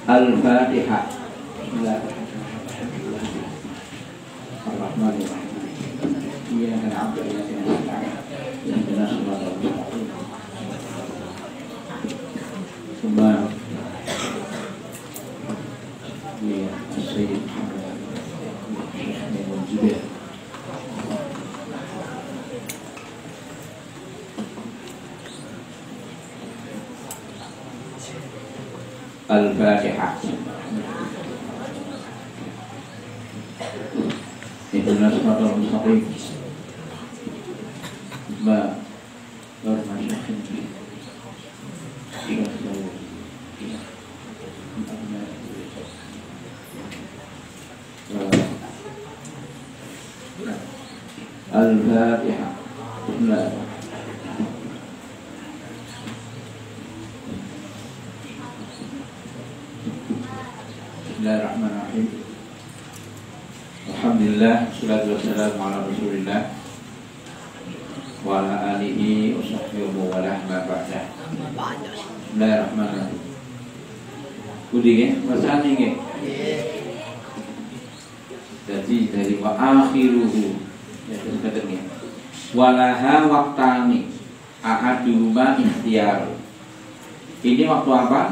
Al-Fatihah. Bismillahirrahmanirrahim. Iyyaka na'budu wa iyyaka nasta'in. Ihdinas siratal mustaqim. Subhan ya Sayyid Muhammad Al-Fatihah. Ihdinas siratal mustaqim. Al-Fatihah. Bismillahirrahmanirrahim. Alhamdulillah, salatu wassalamu ala Rasulillah wa ala alihi wa sahbihi wa ala ma ba'da. Bismillahirrahmanirrahim. Budi nggih, wasani nggih. Jadi dari wa akhiruhu ya sebenarnya. Walaha waqtani ahaduhuma ikhtiyar. Ini waktu apa?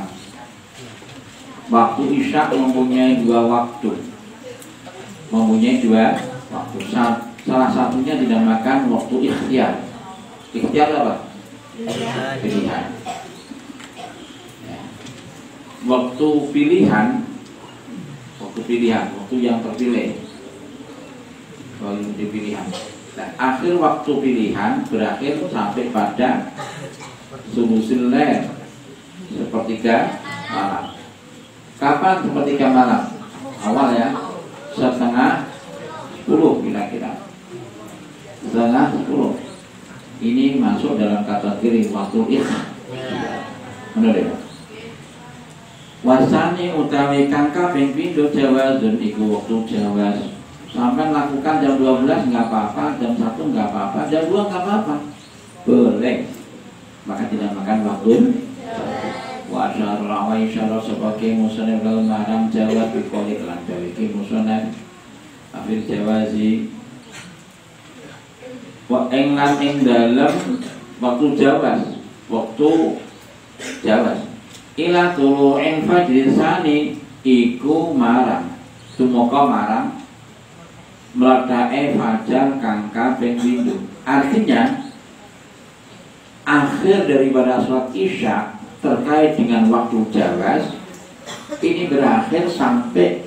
Waktu isya mempunyai dua waktu. Mempunyai dua waktu. Salah satunya dinamakan waktu ikhtiyar. Ikhtiyar apa? Pilihan. Ya. Waktu pilihan, waktu yang terpilih. Waktu pilihan. Nah, akhir waktu pilihan berakhir sampai pada sulusul lail, sepertiga malam. Kapan sepertiga malam? Awal ya, 9:30 kira-kira. 9:30. Ini masuk dalam kategori waktu ikhtiyar. Benar ya? Wasani utawi kang kaping pindho jawazun iku waktu jawaz. Sampai lakukan jam 12 nggak apa-apa, jam 1 nggak apa-apa, jam 2 nggak apa-apa, boleh. Maka dinamakan waktu. Wa asyara wa isyara sebagai musonef dalam haram jawaz bikolik lan dawiki musonef afir jawazi wa englan ing dalam waktu jawaz ila tulu'in fajrin sani iku marang tumeka marang mledake fajar kang kaping 7. Artinya akhir daripada sholat isya terkait dengan waktu jawaz ini berakhir sampai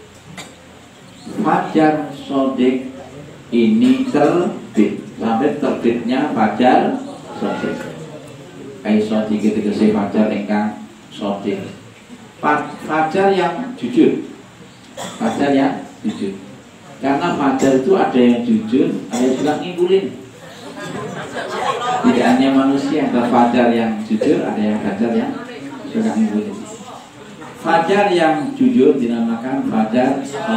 fajar shodiq ini terbit, sampai terbitnya fajar shodiq. Shodiq itu tegese fajar ingkang shodiq, fajar yang jujur, fajar yang jujur. Karena fajar itu ada yang jujur, ada yang suka ngibulin. Tidak hanya manusia, ada fajar yang jujur, ada yang fajar yang suka ngibulin. Fajar yang jujur dinamakan fajar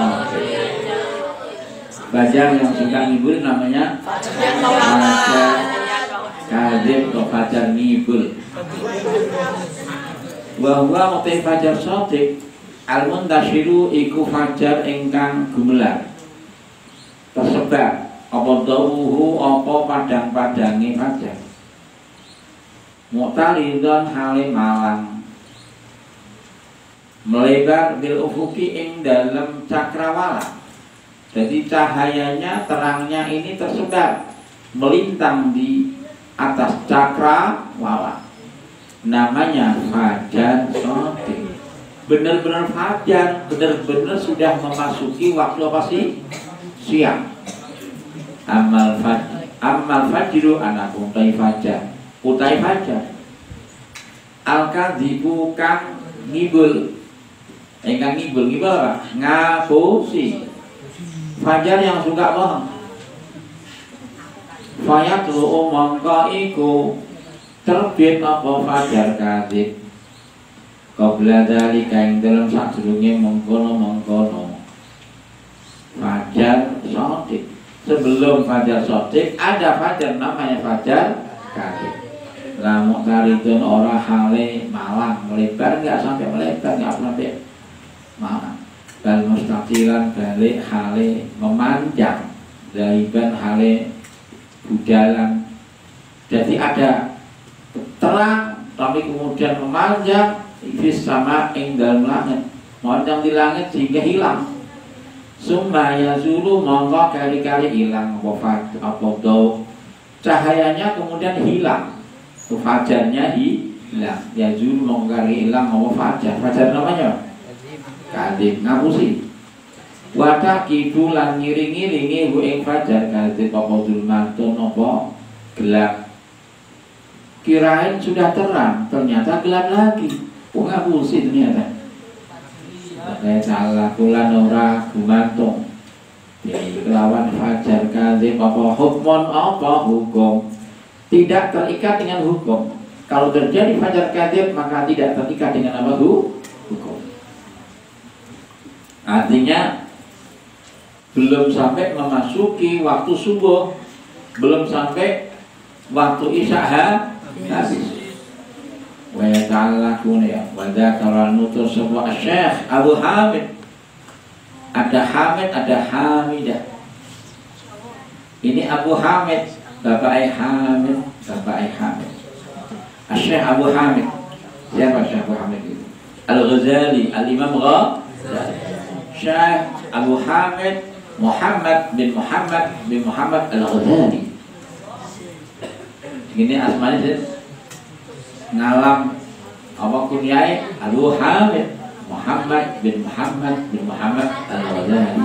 fajar yang suka ngibulin namanya fajar kadzib atau fajar ngibul. Wa huwa utai fajar shodiq al-muntashiru iku fajar ingkang gumelar tersebar apa dawuhu apa padang-padange fajar mu'taridon hale malang melebar bil ufuki ing dalam cakrawala. Jadi cahayanya, terangnya ini tersebar melintang di atas cakrawala. Namanya fajar shodiq. Benar-benar fajar, benar-benar sudah memasuki waktu apa sih? Siang. Amal fajru anak utai fajar. Utai fajar. Al-kadzibu kang ngibul. Kang ngibul apa? Ngapusi. Fajar yang suka bohong. Fayatlu mongko iku terbit apa fajar kadzib. Qabla dzalika ing dalam sadurunge mengkono-mengkono fajar shodiq. Sebelum fajar shodiq ada fajar namanya fajar kadzib. Lamu taritun ora hale malang melebar, nggak sampai melebar, nggak sampai malang. Bal mustaqilan balik hale memanjang, zaiban hale budalan. Jadi ada terang tapi kemudian memanjang fis sama ing dalam langit, memanjang di langit sehingga hilang. Summa yazulu mongko kali-kali hilang apa do cahayanya kemudian hilang, fajarnya hilang. Yazulu mongko kali hilang apa fajar. Fajar namanya kadip ngapusi. Wadah kidu lan ngiring-ngiringi hu ing fajar kadip apa zulmatun apa gelap. Kirain sudah terang, ternyata gelap lagi. Ngapusi ternyata. Makanya salah kulan ora gumantung jadi kelawan fajar kadhib apa hukmon apa hukum, tidak terikat dengan hukum. Kalau terjadi fajar kadhib maka tidak terikat dengan apa hukum. Artinya belum sampai memasuki waktu subuh, belum sampai waktu isya habis. Wa ta'allaqun ya wa dzakara nutur sebuah Syekh Abu Hamid. Ada Hamid, ada Hamidah. Ini Abu Hamid, Bapak Hamid, Bapak Hamid. Syekh Abu Hamid. Siapa Syekh Abu Hamid itu? Al-Ghazali, Al-Imam Ghazali. Syekh Abu Hamid Muhammad bin Muhammad Al-Ghazali. Ini asmanya ngalam apa kunyai Abu Hamid Muhammad bin Muhammad Al-Ghazali.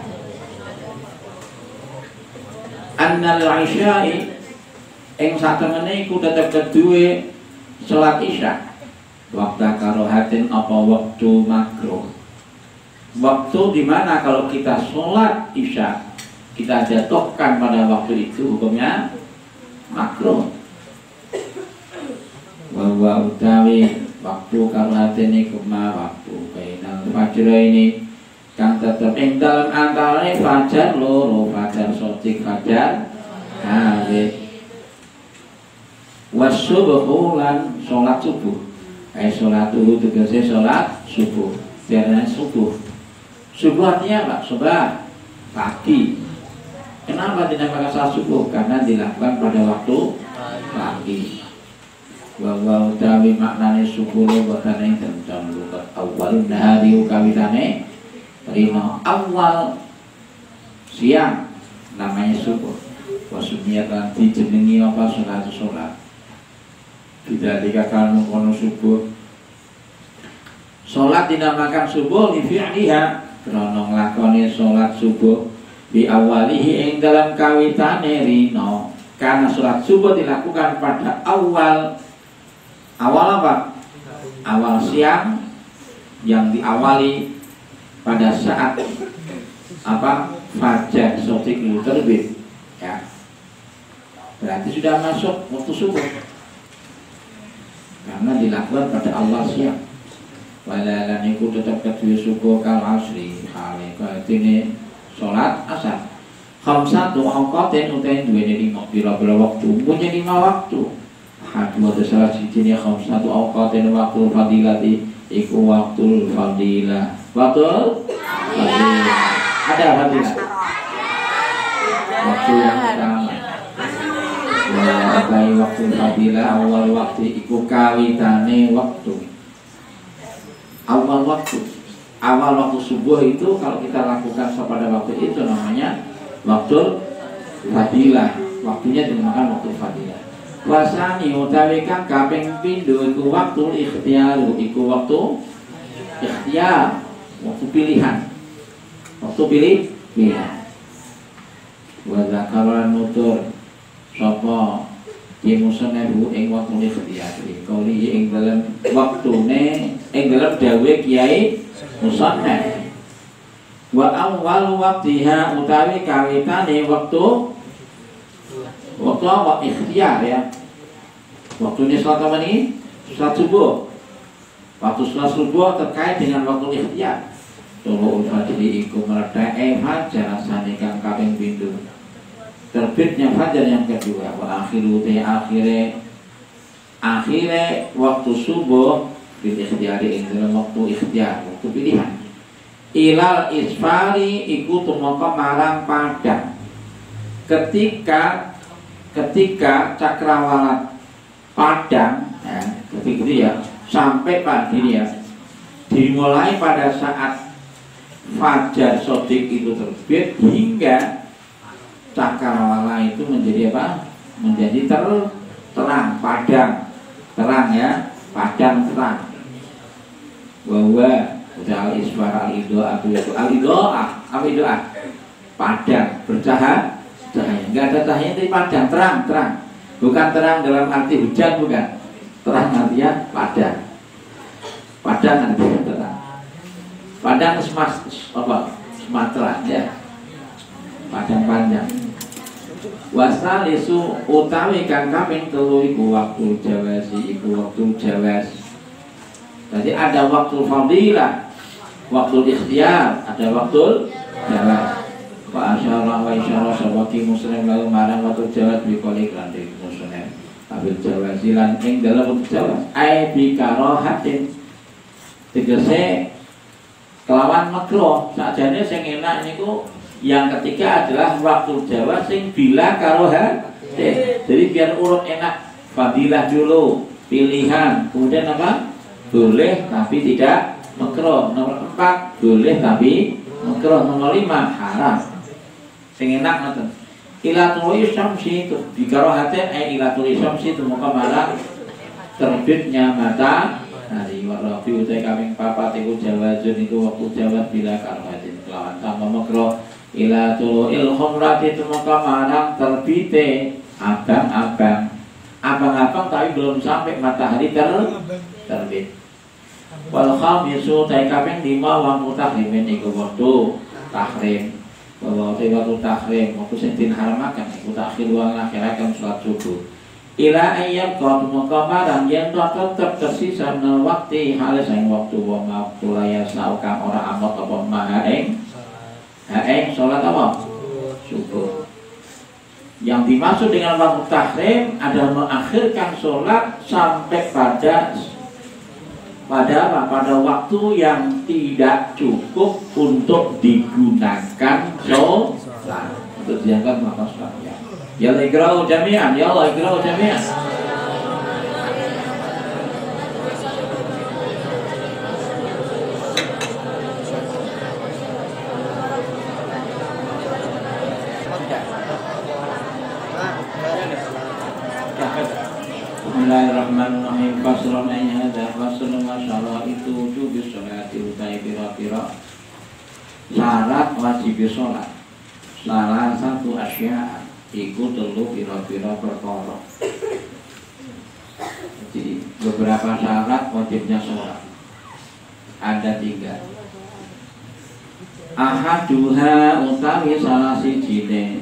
Annal isya'i ing satemene iku tetep kedue salat isya. Waktu karohatin apa waktu makruh. Waktu dimana kalau kita sholat isya kita jatuhkan pada waktu itu hukumnya makruh. Wa utawi waktu karohatin kuma waktu bainal fajr ini kang tetep ing dalem antarané fajar loro, fajar sotik, fajar hadis. Wasubuh lan sholat subuh. Sholat subuh tegese sholat subuh. Karena subuh. Subuh artinya apa? Subuh pagi. Kenapa dinamakan sholat subuh? Karena dilakukan pada waktu pagi. Wa utawi maknane subuh boten ing tentang lugat awal nahari kawitane rino awal siang namanya subuh. Wasumiyat lan dijenengi apa sholat. Tidak dikatakan kono subuh. Sholat dinamakan subuh li fi'liha krana nglakoni sholat subuh di awalihi ing dalam kawitane rino. Karena sholat subuh dilakukan pada awal apa? Awal siang yang diawali pada saat apa? Fajar sotik itu terbit, ya. Berarti sudah masuk waktu subuh. Karena dilakukan pada awal siang. Walalan iku tetap kedua subuh kal asri hale katine salat asar. Khamsatu awqatin utain duweni 5 pira-pira waktu, punya 5 waktu. Hadwa salah sijine khamsatu awqatin waktu fadilati iku waktu fadilah. Waktu fadilah. Ada fadilah. Waktu yang utama. Wakai waktu fadilah awal waktu iku kawitane waktu. Awal waktu subuh itu kalau kita lakukan pada waktu itu namanya waktu fadilah. Waktunya dinamakan waktu fadilah. Wasani utawi kang kaping pindho iku waktu ikhtiar, iku waktu ikhtiar, waktu pilihan. Waktu pilihan. Wa zakaran nutur sapa di musanehu ing waktu ikhtiar. Kauli ing dalam waktune ing dalam dawe Kiai Musannaf. Wa awal waktiha utawi kawitane waktu apa? Ikhtiar, ya. Waktunya salat apa ini? Salat subuh. Waktu salat subuh terkait dengan waktu ikhtiar. Tulu'ul fajri iku meredake fajar asane kang kaping pindho. Terbitnya fajar yang kedua. Wa akhiru te akhirnya waktu subuh bil ikhtiyari ing dalam waktu ikhtiar, waktu pilihan. Ilal isfari iku tumeka marang padang. Ketika cakrawala padang ya, ketika itu ya sampai pagi ya dimulai pada saat fajar sodik itu terbit hingga cakrawala itu menjadi apa? Menjadi terang, padang, terang ya, padang terang. Bahwa al-isfar al-idoa al-idoa padang bercahaya, nggak ada cahaya tapi padang, terang, bukan terang dalam arti hujan, bukan, terang artinya padang artinya terang, padang Sumatera ya, padang panjang. Wasal isu utawi kang kaping telu iku waktu jawasi, iku waktu jawas. Jadi ada waktu fadilah, waktu ikhtiar, ada waktu jawas. Wa asyara wa isyara sabaki muslim lalu marang waktu jawas bikoli klanti muslim abil jawasilan ing dalam waktu jawas ai bikarohatin tegese kelawan makruh. Sakjane sing enak niku yang ketiga adalah waktu jawas sing bila karoha. Jadi biar urut enak, fadilah dulu, pilihan, kemudian apa? Boleh tapi tidak makruh. Nomor 4 boleh tapi makruh. Nomor 5 haram. Sing enak ngoten. Ilatul syamsi itu bikarohatin ilatul syamsi itu muka marang terbitnya matahari. Warafi utai kaping 4 iku jawazun iku waktu jawaz bila karohatin kelawan tanpa makruh. Ilatul khumrati itu muka marang terbite abang-abang tapi belum sampai matahari terbit. Wal khamisu utai kaping 5 waktu tahrimin iku waktu tahrim. Bahwa waktu tahrim, waktu sing haramakan iku takhir wa akhirakan salat subuh. Ila ayyam qad muqamaran yen tetep tersisa nang waktu hale sing waktu wa maqulaya sauka ora amot apa mahaeng salat apa? Subuh. Yang dimaksud dengan waktu tahrim adalah mengakhirkan salat sampai pada waktu yang tidak cukup untuk digunakan sholat, untuk dianggap maka sholat. Ya Allah ikra'u jami'an, ya Allah ikra'u jami'an. Bismillahirrahmanirrahim. Faslun ay hadza faslun masyaallah itu wujub sholati utai pira-pira syarat wajib sholat. Salah satu asya iku telu pira-pira perkara. Jadi beberapa syarat wajibnya sholat ada 3. Ahaduha utawi salah sijine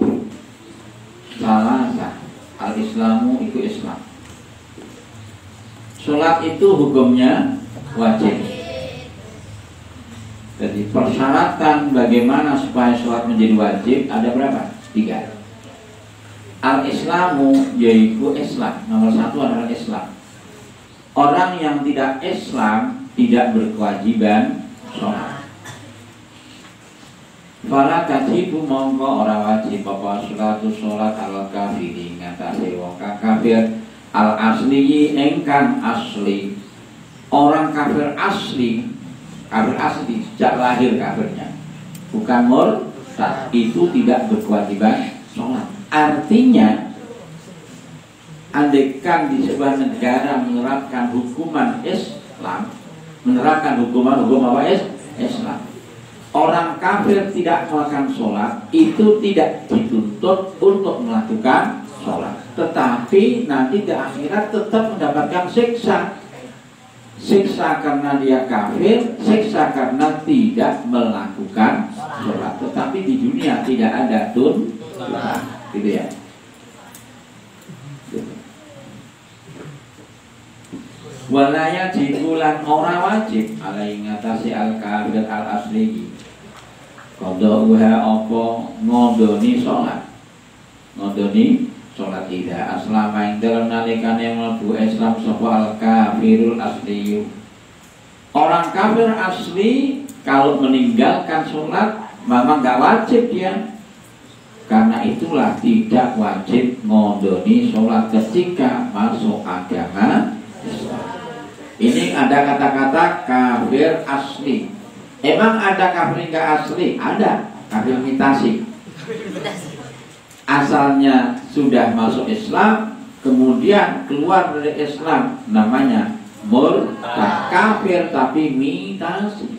salasa al-islamu iku Islam. Sholat itu hukumnya wajib. Jadi persyaratan bagaimana supaya sholat menjadi wajib ada berapa? 3. Al-islamu yaitu Islam. Nomor 1 adalah Islam. Orang yang tidak Islam tidak berkewajiban sholat. Fala tajibu mongko ora wajib apa sholat al kafiri ngatasi wong kafir al asli engkang asli. Orang kafir asli sejak lahir kafirnya, bukan murtad, itu tidak berkewajiban sholat. Artinya andaikan di sebuah negara menerapkan hukuman Islam, menerapkan hukum apa Islam, orang kafir tidak melakukan sholat itu tidak dituntut untuk melakukan sholat, tetapi nanti di akhirat tetap mendapatkan siksa karena dia kafir, siksa karena tidak melakukan sholat. Tetapi di dunia tidak ada tuntutan, gitu ya. Walaya jibulan ora wajib alai ngatasi al kafir al asli. Qadha uha apa ngodoni sholat. sholat ida aslama ing dalam nalikane mlebu Islam sapa al kafirul asli. Orang kafir asli kalau meninggalkan sholat memang nggak wajib dia. Karena itulah tidak wajib ngondoni sholat ketika masuk agama Islam. Ini ada kata-kata kafir asli. Emang ada kafir nggak asli? Ada, kafir imitasi. Asalnya sudah masuk Islam, kemudian keluar dari Islam, namanya murtad. Kafir tapi imitasi.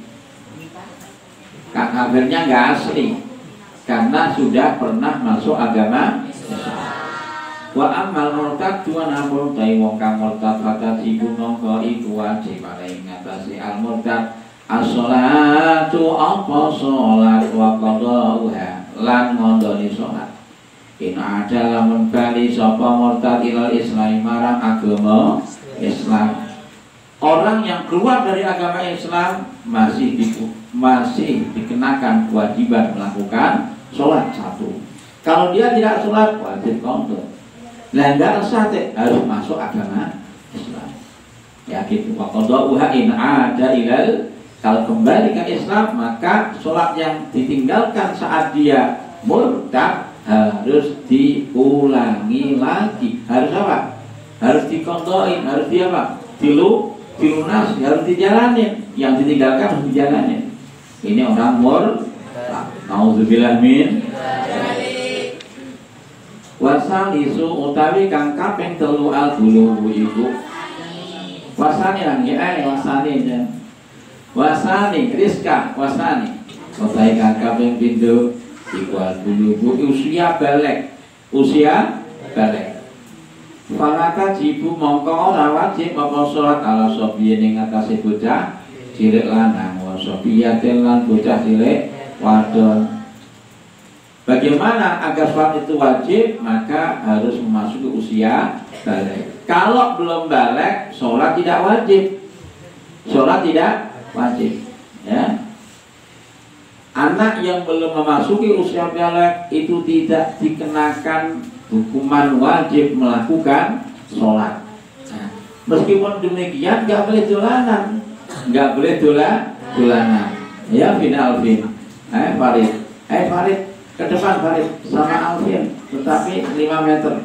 Kafirnya nggak asli, karena sudah pernah masuk agama Islam. Wa amal murtad tuan ampun tai wong kang murtad kata iku mongko iku wajib ing ngatasi al murtad as-sholatu apa sholat wa qada'uha lan ngondoni sholat. In ada lamun bali sapa murtad ilal Islam marang agama Islam. Orang yang keluar dari agama Islam masih dikenakan kewajiban melakukan sholat satu. Kalau dia tidak sholat wajib qadha. Nah, enggak usah harus masuk agama Islam. Ya gitu. Wa qada'uha in ada ilal, kalau kembali ke Islam maka sholat yang ditinggalkan saat dia murtad harus diulangi lagi. Harus apa? Harus diqadhain, harus di apa? Dilunas, harus dijalanin. Yang ditinggalkan harus dijalanin. Ini orang murtad. Nauzubillah min. Wasalisu utawi kang kaping telu al gulubu iku. Wasani lan ya wasani ya. Wasani Rizka wasani. Utawi kang kaping pindho iku al gulubu usia balik. Usia balik. Falata jibu mongko ora wajib apa salat ala sobiye ning atase bocah cilik lanang wa sobiyatin lan bocah cilik wadon. Bagaimana agar sholat itu wajib? Maka harus memasuki usia balik. Kalau belum balik, sholat tidak wajib. Sholat tidak wajib. Ya. Anak yang belum memasuki usia balik itu tidak dikenakan hukuman wajib melakukan sholat. Nah, meskipun demikian, nggak boleh dolanan, nggak boleh dolanan. Ya, final fin. Farid. Ke depan Farid sama Alvin, tetapi 5 meter.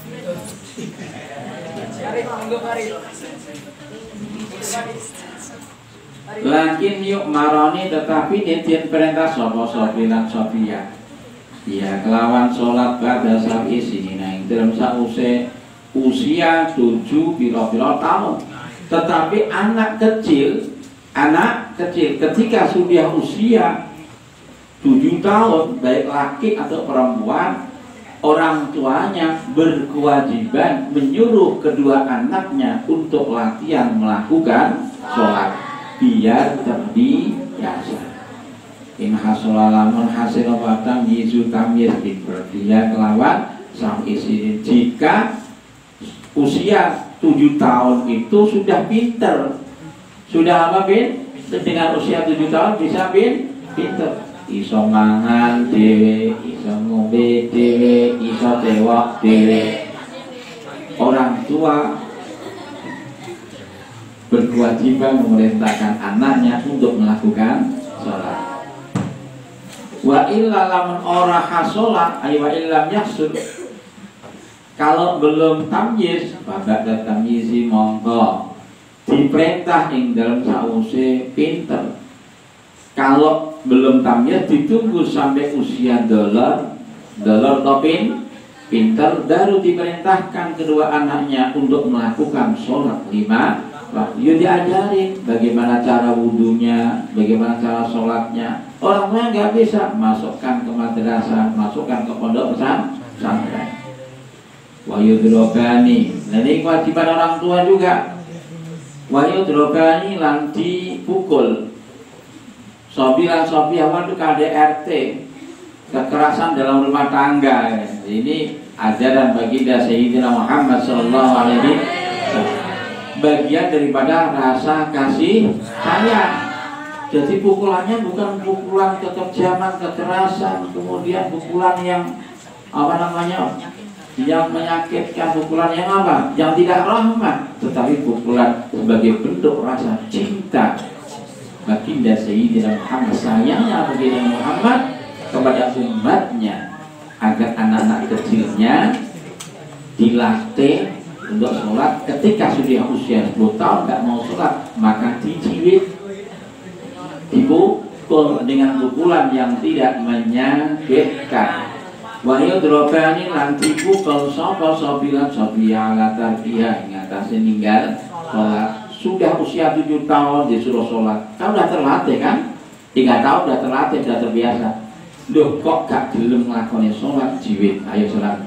Lakin yuk maroni tetapi ditien perintah sopo lan sopia. Ya kelawan sholat pada sapi sini naik dalam sause usia 7 piro-piro tahun. Tetapi anak kecil ketika sudah usia 7 tahun, baik laki atau perempuan, orang tuanya berkewajiban menyuruh kedua anaknya untuk latihan melakukan sholat biar terbiasa. In hasolalamun hasil batang yizu tamir dia kelawan sang isi. Jika usia 7 tahun itu sudah pinter, sudah apa bin? Dengan usia 7 tahun bisa pinter. Iso mangan dhewe, iso ngombe dhewe, iso tewok dhewe. Orang tua berkewajiban memerintahkan anaknya untuk melakukan sholat. Wa illa lamun ora hasolat, ay wa illam yahsul. Kalau belum tamyiz, babak tamyizi monggo diperintah ing dalam sause pinter. Kalau belum tamyiz ditunggu sampai usia dolar topin pinter, baru diperintahkan kedua anaknya untuk melakukan sholat 5 waktu. Ya diajarin bagaimana cara wudunya, bagaimana cara sholatnya. Orang tua nggak bisa, masukkan ke madrasah, masukkan ke pondok pesantren. Wayudrobani, nah ini kewajiban orang tua juga. Wayudrobani lan dipukul. Sobi awal itu KDRT, kekerasan dalam rumah tangga. Ini ajaran baginda Sayyidina Muhammad SAW, bagian daripada rasa kasih sayang. Jadi pukulannya bukan pukulan kekejaman, kekerasan, kemudian pukulan yang Yang menyakitkan pukulan yang apa? Yang tidak rahmat, tetapi pukulan sebagai bentuk rasa cinta baginda Sayyidina Muhammad, sayangnya baginda Muhammad kepada umatnya, agar anak-anak kecilnya dilatih untuk sholat. Ketika sudah usia 10 tahun nggak mau sholat, maka diciwit, dipukul dengan pukulan yang tidak menyakitkan. Wahyu drobani lan dipukul sapa sobilan sobiya ala tarbiya ing atase ninggal sholat. Sudah usia 7 tahun disuruh sholat, kan udah terlatih kan? 3 tahun udah terlatih, udah terbiasa. Loh kok gak gelem nglakoni sholat, jiwit, ayo sholat.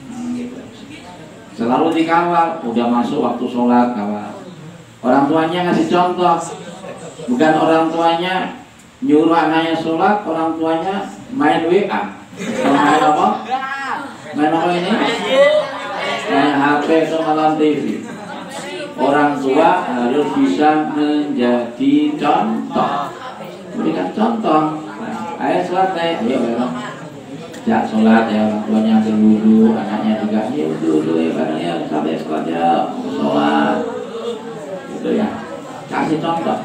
Selalu dikawal, udah masuk waktu sholat, kawal. Orang tuanya ngasih contoh, bukan orang tuanya nyuruh anaknya sholat, orang tuanya main WA. Main apa? Main apa ini? Main HP atau malam TV. Orang tua harus bisa menjadi contoh, berikan contoh. Ayo sholat, ayo jak sholat ya, orang tuanya berwudu, anaknya juga ya wudu ya, barangnya sampai sholat ya, sholat itu ya, kasih contoh.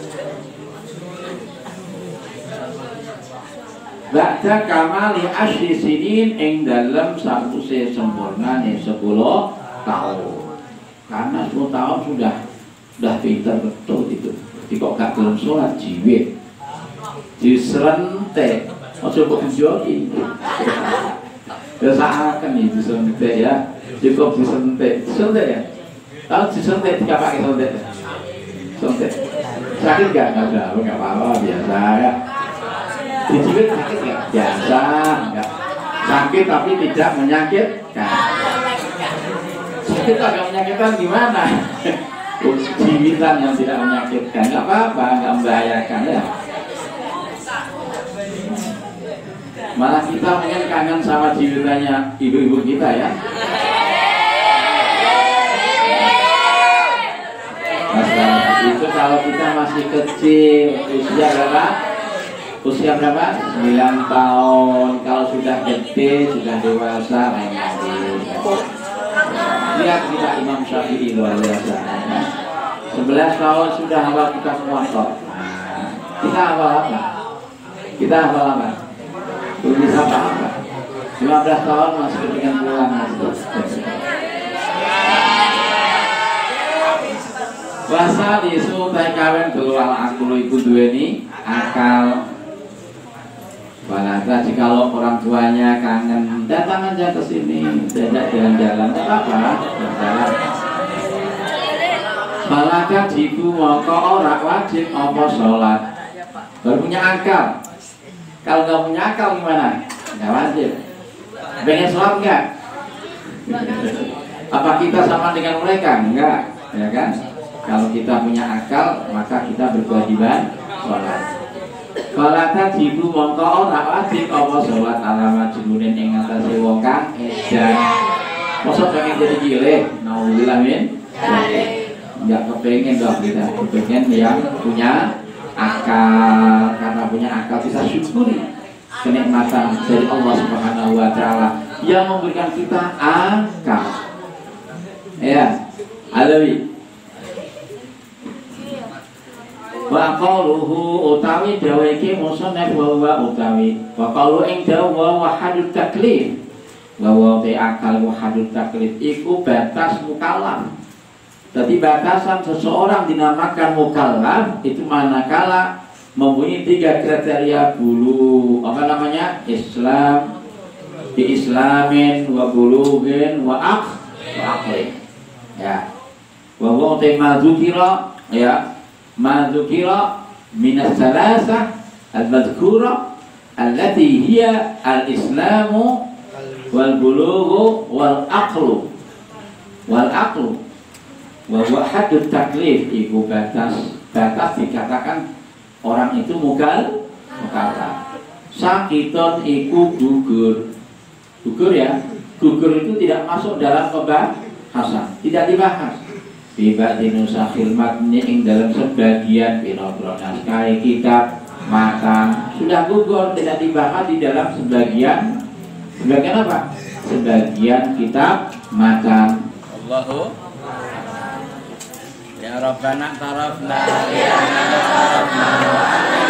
Ba'da kamali asyri sinin ing dalam sakwise sempurna nih 10 tahun. Karena 10 tahun sudah pintar betul itu. Jadi kok gak belum sholat jiwit, diserentek, ojo kok dijoki. Biasakan nih diserentek ya, cukup diserentek ya. Kalau diserentek tidak pakai sentek, sentek. Sakit gak? Nggak apa-apa, biasa ya. Dijiwit sakit nggak? Biasa, nggak sakit tapi tidak menyakitkan. Sakit agak menyakitkan gimana? Jiwitan yang tidak menyakitkan, nggak apa-apa, nggak membahayakan ya. Malah kita mungkin kangen sama jiwitannya ibu-ibu kita ya. Masalah itu kalau kita masih kecil, usia berapa? Usia berapa? 9 tahun. Kalau sudah gede, sudah dewasa, lain lagi. Lihat kita Imam Syafi'i luar biasa. 11 tahun sudah hafal kita semua kok. Kita hafal apa? Kita hafal apa? Belum bisa apa-apa. 15 tahun masih kepengen pulang. Wasa disutai kawin keluar aku iku duweni akal. Walasa jikalau orang tuanya kangen, datang aja ke sini, tidak jalan-jalan, tidak apa-apa, jalan. Malaka jiku moko ora wajib apa sholat. Baru punya akal. Kalau nggak punya akal gimana? Nggak wajib. Pengen sholat nggak? Apa kita sama dengan mereka? Enggak, ya kan? Kalau kita punya akal, maka kita berkewajiban sholat. Kalau jibu mongko ora wajib apa sholat alamat jibunin ing atase wong kang edan. Mosok pengen jadi gile, nauzubillah min. Enggak kepengen dong kita, kepengen yang punya akal. Karena punya akal kita syukuri kenikmatan dari Allah Subhanahu wa taala yang memberikan kita akal. Ya, alawi. Wa qaluhu utawi dawa iki musannaf wa utawi wa qalu ing dawa wahadut taklif wa te akal wahadut taklif iku batas mukallaf. Jadi batasan seseorang dinamakan mukallaf itu manakala mempunyai 3 kriteria bulu, apa namanya? Islam, islamin wa bulughin wa aqli. Ya. Wa te madzukira ya madzukira minas salasah al-madhkura allati hiya al-islamu wal bulughu wal aqlu wa huwa haddut taklif iku batas dikatakan orang itu mukallaf. Sakiton iku gugur ya, gugur itu tidak masuk dalam pembahasan, tidak dibahas. Tiba dinusakhil matni ing dalam sebagian pira-pira naskah kitab maka sudah gugur, tidak dibahas di dalam sebagian apa? sebagian kitab macan. Allahu ya Rabbana tarafna ya Rabbana